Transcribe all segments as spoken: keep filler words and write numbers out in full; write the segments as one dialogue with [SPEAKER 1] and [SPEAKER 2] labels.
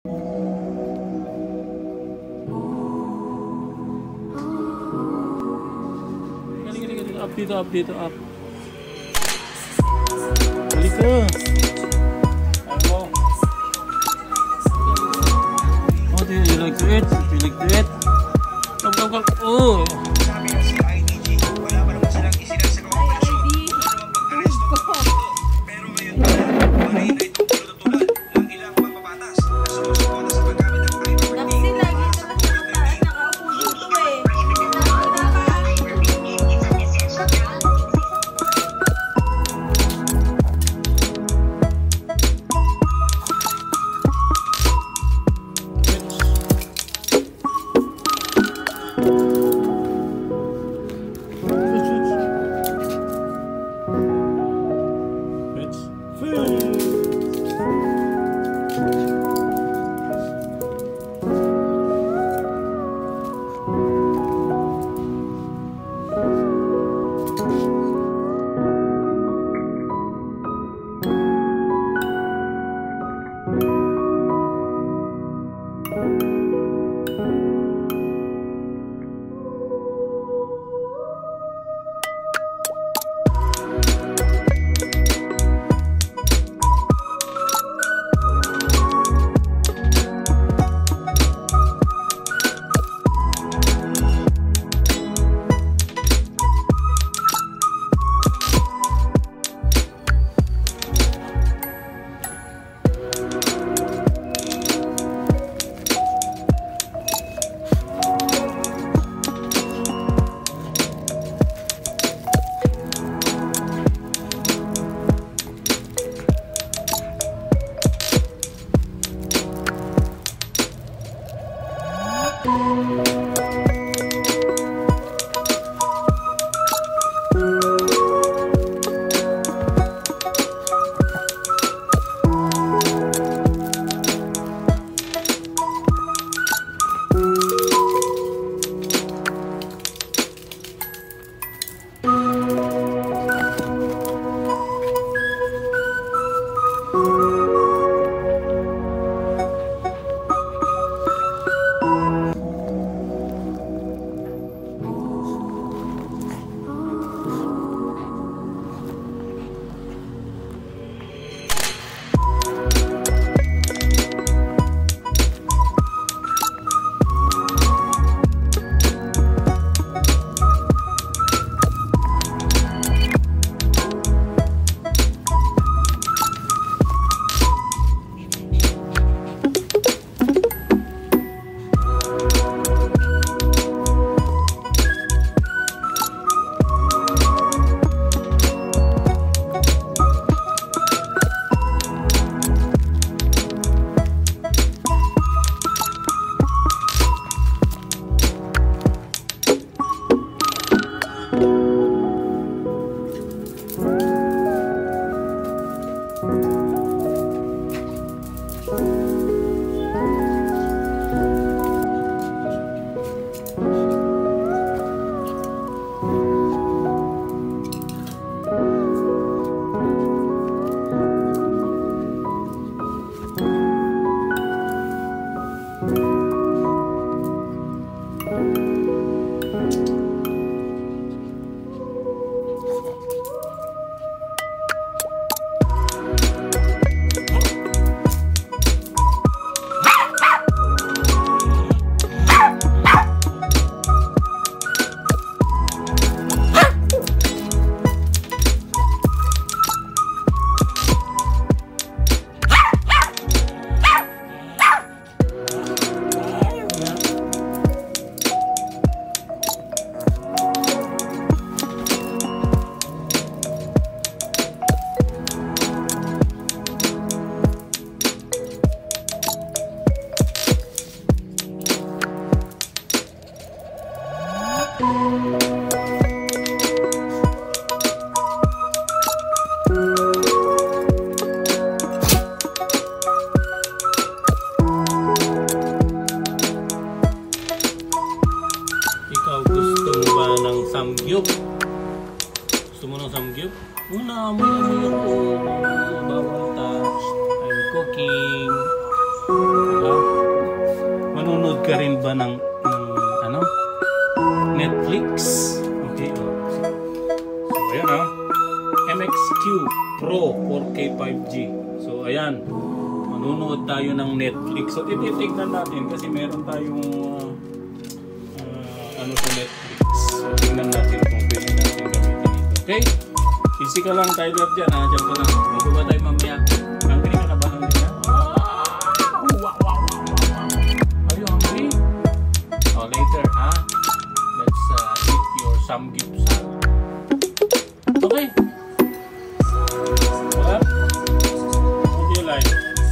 [SPEAKER 1] Galing, galing, galing. Up dito, up dito, up. Balik ka. Ano? Oh, do you like to eat? Do you like to eat? Come, come, come. Oh!
[SPEAKER 2] ka rin ba ng, ng ano? Netflix? Okay, oh. So, ayan ah. M X Q Pro four K five G. So, ayan. Manunood tayo ng Netflix. So, tititignan natin kasi meron tayong uh, uh, ano sa Netflix. So, tingnan natin kung pwede natin gamitin dito. Okay? Easy ka lang, Tyler, dyan ha. Dyan ka lang. Mabuba tayo mamaya. Hungry ka na ba? Hungry ka? Are you hungry? Oh, later, ha? Let's uh, eat your samgyeopsal. Okay. What? What do you like?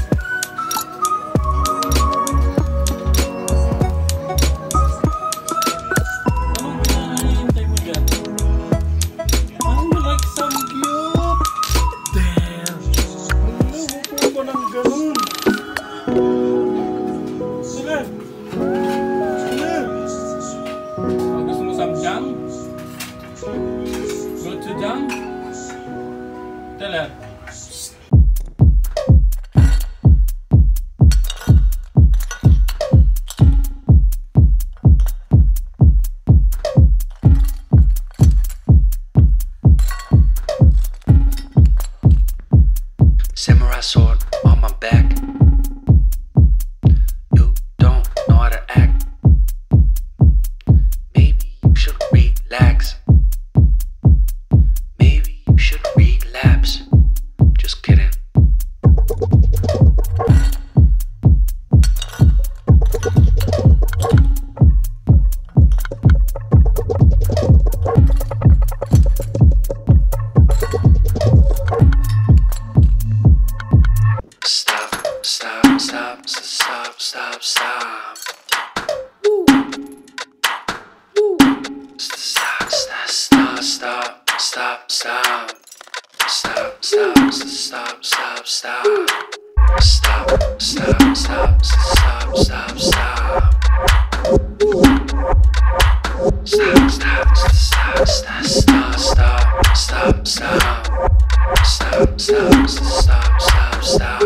[SPEAKER 2] Anong hinahintay mo dyan? Oh, you like samgyup? Damn! Ano, hupo ko ng ganun. Sige! Sige! Oh, gusto mo samjang? Gochujang? Tell her.
[SPEAKER 3] Samurai sword on my back. You don't know how to act. Maybe you should relax. Maybe you should relapse. Just kidding. Stop, stop, stop, stop, stop, stop. Stop, stop, stop, stop, stop, stop. Stop, stop, stop, stop, stop. Stop, stop, stop, stop, stop, stop. Stop, stop, stop, stop, stop, stop, stop, stop. Stop, stop, stop, stop, stop.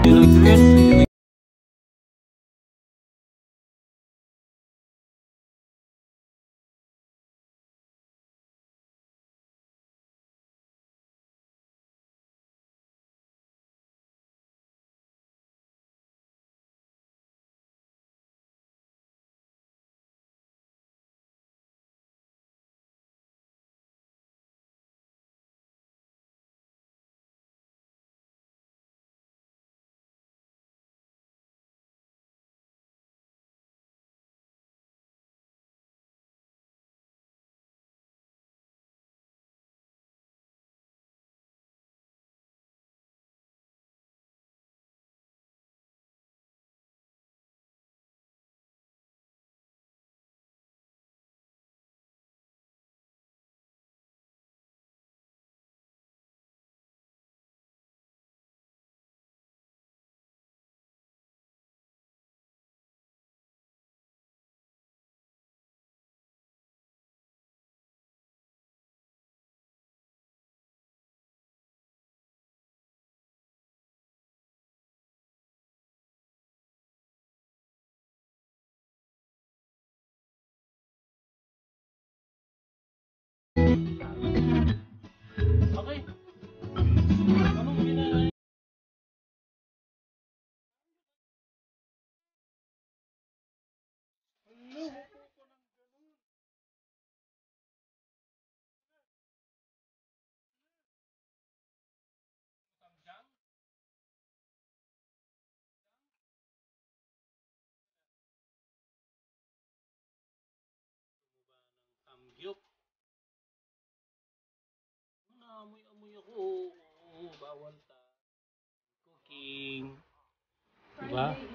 [SPEAKER 1] you like to eat?
[SPEAKER 2] Okay. Anong ginagawa? Samgyup. Naamoy-amoy ako. Oo, bawal ta. Cooking. Diba?